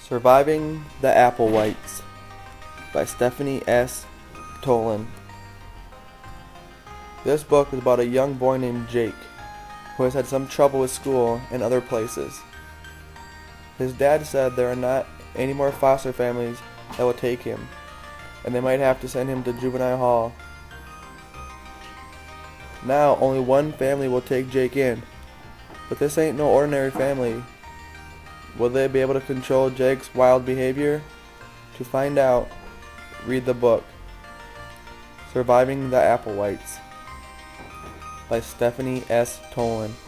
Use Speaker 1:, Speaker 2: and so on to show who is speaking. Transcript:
Speaker 1: Surviving the Applewhites by Stephanie S. Tolan. This book is about a young boy named Jake who has had some trouble with school and other places. His dad said there are not any more foster families that will take him, and they might have to send him to juvenile hall. Now only one family will take Jake in, but this ain't no ordinary family. Will they be able to control Jake's wild behavior? To find out, read the book, Surviving the Applewhites by Stephanie S. Tolan.